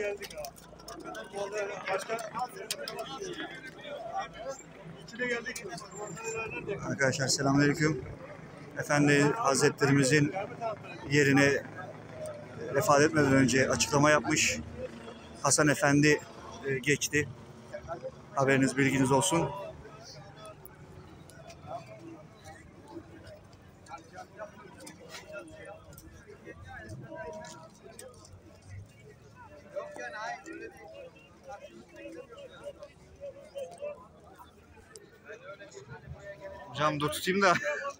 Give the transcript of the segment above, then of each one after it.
geldik ha. Başka içine geldik. Arkadaşlar selamünaleyküm. Efendi Hazretlerimizin yerine vefat etmeden önce açıklama yapmış. Hasan Efendi geçti. Haberiniz, bilginiz olsun. Hocam dur tutayım da.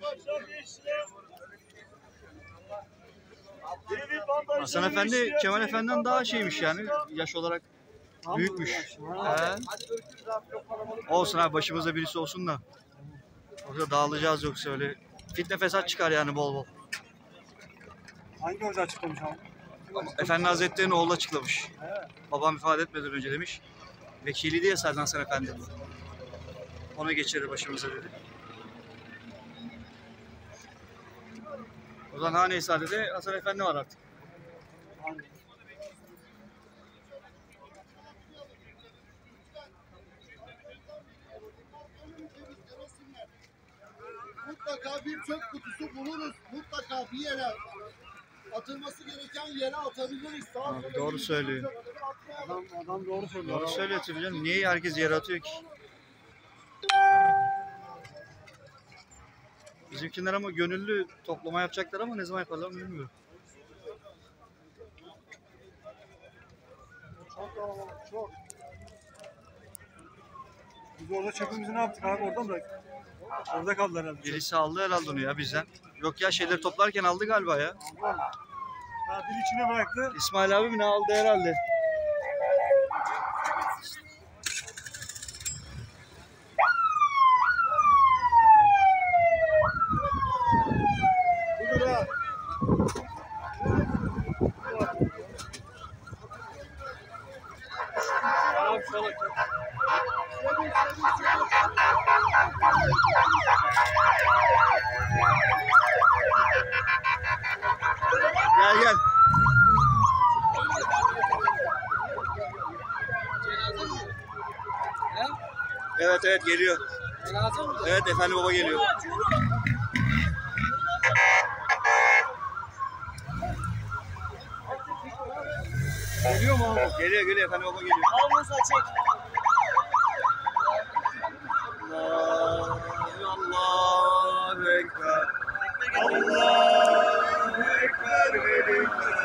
Hasan Efendi Kemal Efendi'den daha şeymiş yani, yaş olarak büyükmüş. Olsun abi, başımızda birisi olsun da. Orada dağılacağız, yoksa öyle fitne fesat çıkar yani bol bol. Hangi hoca açıklamış abi? Efendi Hazretleri'nin oğlu açıklamış. Babam vefat etmeden önce demiş. Vekiliydi ya Serdar Hasan Efendi. Onu geçirir başımıza dedi. O zaman Hane-i Hasan Efendi var artık. Mutlaka bir çöp kutusu buluruz. Mutlaka bir yere atılması gereken yere atabiliriz. Abi doğru söylüyor. Adam doğru söylüyor. Doğru söylüyor tabii canım. Niye herkes yere atıyor ki? Bizimkiler ama gönüllü toplama yapacaklar ama ne zaman yaparlar bilmiyorum. Çok kalabalık, çok. Biz orada çöpümüzü ne yaptık abi? Orada mı bıraktık? Orada kaldı herhalde. Birisi aldı herhalde onu ya bizden. Yok ya, şeyleri toplarken aldı galiba ya. Ha, bir içine bıraktı. İsmail abi mi ne aldı herhalde? Budur ha. Abi salak. Gel gel. Evet evet geliyor. Evet efendi baba geliyor. Geliyor mu abi? Geliyor efendi baba geliyor. Alnınıza çek. Allahu Ekber. Allahu Ekber ve lillahi.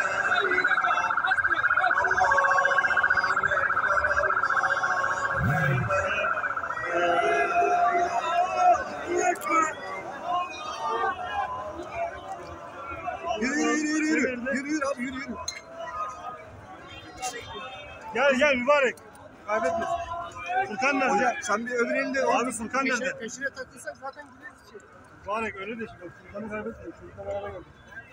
Yürü abi yürü. Gel mübarek. Kaybetme. Furkan nerede? Hocam sen bir öbür elinde Abi Furkan nerede? Peşine takılsak zaten gideriz içeri. Mübarek öyle de şimdi. Furkan'ı kaybetme. Furkan beraber geldi.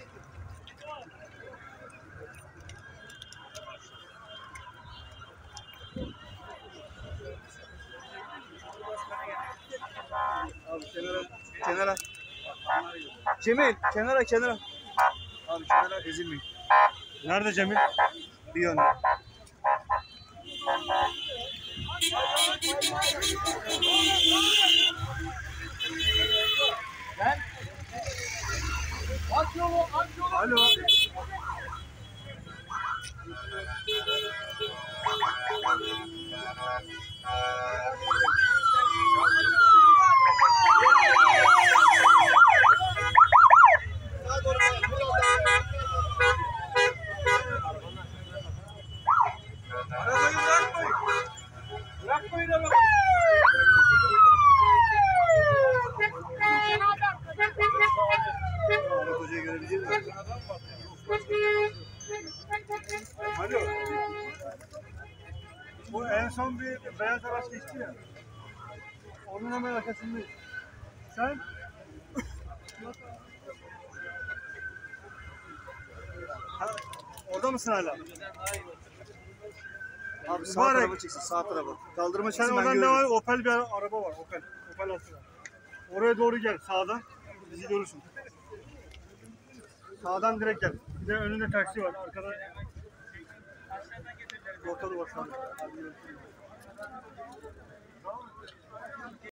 Abi kenara. Cemil kenara. Abi kenara ezilmeyin. Nerede Cemil? Bir yönde. Alo. Arabayı bırakmayın. Bırakmayın arabayı. Ahmet Hoca'yı görebilir miyim? Alo. Bu en son bir beyaz araç geçti ya. Onun hemen arkasındayız. Sen? Ha, orada mısın hala? Abi sağ Mübarek. tarafa çıksın, sağ tarafa. Kaldırıma Sen çıksın, ben oradan ne var? görürüm. Opel bir araba var. Opel Astra. Oraya doğru gel sağdan. Bizi görürsün. Sağdan direkt gel. Bir de önünde taksi var. Arkada bakalım bakalım. Hadi görüşürüz.